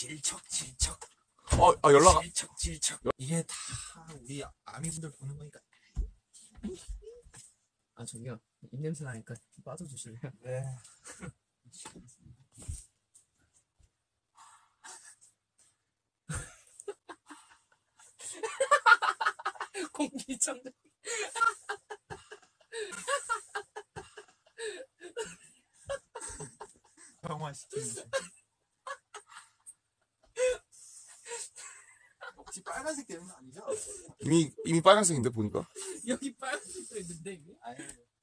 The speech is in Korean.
질척 연락. 질척 이게 다 우리 아미분들 보는 거니까. 아 저기요 입냄새 나니까 빠져주실래요? 네. 공기청정. 영화 시키는 혹시 빨간색 되는 거 아니죠? 이미 빨간색인데 보니까. 여기 빨간색도 있는데 이게? 아유